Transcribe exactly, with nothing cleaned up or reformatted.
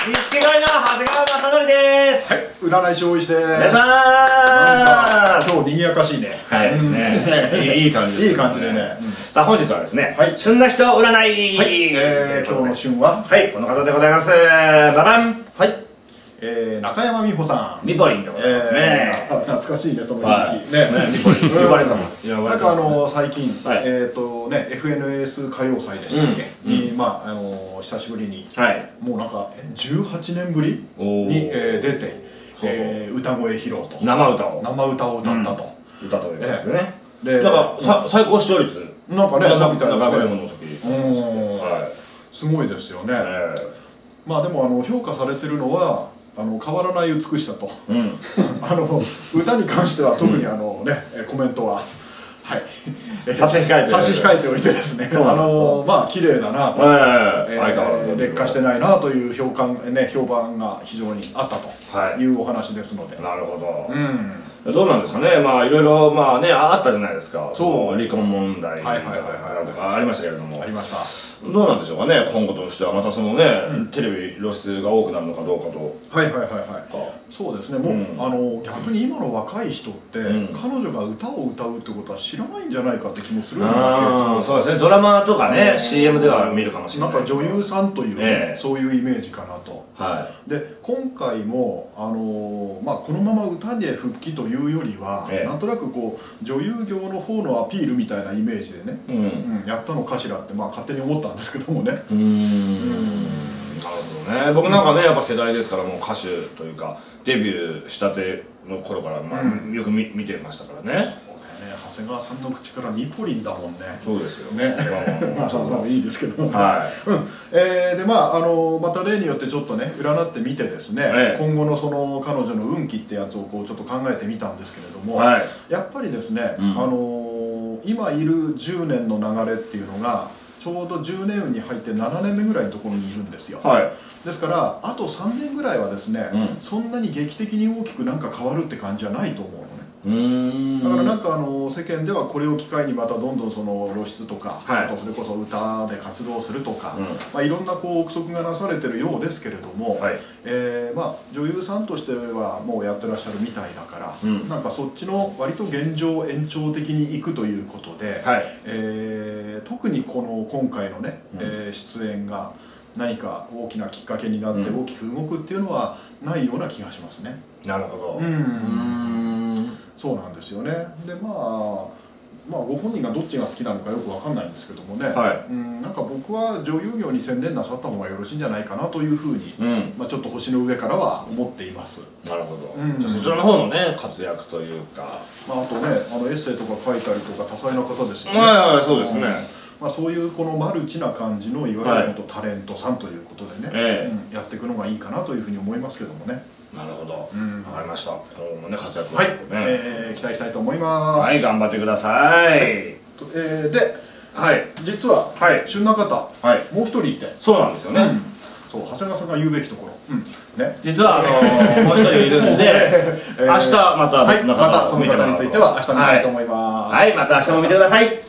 錦鯉の長谷川雅紀です。 はい、占い師大石です。お願いします。 今日賑やかしいね。 はい、ね、いい感じいい感じでね。 さあ本日はですね、旬な人占い。はい、 今日の旬ははいこの方でございます。ババン。 はい。えー、中山美穂さん、 ミポリンでございますね。 懐かしいね、その人気ね。 ミポリン、ミポリンさん。 なんかあの最近、えっとね、エフエヌエス 歌謡祭でしたっけに、まああの久しぶりに、もうなんかじゅうはちねんぶりに出て歌声披露と、生歌を生歌を歌ったと、 歌というね。で、なんか最高視聴率なんかね、 みたいなですね。 すごいですよね。まあでもあの評価されてるのは。あの変わらない美しさと、うん、あの歌に関しては特にあのね、うん、コメントははい差し控えて差し控えておいてですね、あのまあ綺麗だなと、えー、劣化してないなという評価ね評判が非常にあったというお話ですので、 なるほど。うん、どうなんですかね。まあいろいろまあねあったじゃないですか。そう離婚問題とかありましたけれども。 ありました。 どうなんでしょうかね。今後としてはまたそのねテレビ露出が多くなるのかどうかと。 はいはいはいはい。そうですね。もうあの逆に今の若い人って彼女が歌を歌うってことは知らないんじゃないかって気もするんだけど。 そうですね。ドラマとかね シーエム では見るかもしれない。 なんか女優さんというねそういうイメージかなと。はい。で今回もあのまあこのまま歌で復帰というよりはなんとなくこう女優業の方のアピールみたいなイメージでねやったのかしらってまあ勝手に思ったんですけどもね。うーん、 なるほどね。僕なんかねやっぱ世代ですからもう歌手というかデビューしたての頃からまあよく見てましたからね。 長谷川さんの口からミポリンだもんね。 そうですよね。 まあそんなのいいですけど。はい。うん。えでまああのまた例によってちょっとね占ってみてですね、今後のその彼女の運気ってやつをこうちょっと考えてみたんですけれども、やっぱりですね、あの今いるじゅうねんの流れっていうのがちょうどじゅうねん運に入ってななねんめぐらいのところにいるんですよ。はい。ですからあとさんねんぐらいはですね、そんなに劇的に大きくなんか変わるって感じじゃないと思うのね。だからなんかあの世間ではこれを機会にまたどんどんその露出とか、あとそれこそ歌で活動するとか、まあいろんなこう憶測がなされてるようですけれども、えまあ女優さんとしてはもうやってらっしゃるみたいだから、なんかそっちの割と現状延長的にいくということで、え特にこの今回のね、え出演が何か大きなきっかけになって大きく動くっていうのはないような気がしますね。 なるほど。うん 。そうなんですよね。でまあまあご本人がどっちが好きなのかよくわかんないんですけどもね、はい、うんなんか僕は女優業に専念なさった方がよろしいんじゃないかなというふうに、うん、まあちょっと星の上からは思っています。 なるほど。うん、じゃあそちらの方のね活躍というか、 まああとねあのエッセイとか書いたりとか多彩な方ですよね。 はいはいそうですね。 まあそういうこのマルチな感じのいわゆるタレントさんということでね、ええうん、やっていくのがいいかなというふうに思いますけどもね。 なるほど。わかりました。今後もね活躍をね、え期待したいと思います。 はい、頑張ってください。えで、はい、実は旬な方もう一人いて、 そうなんですよね。 そう長谷川さんが言うべきところ、ね、 実はあのもう一人いるんで、明日また別の方またその方については明日見たいと思います。 はい、また明日も見てください。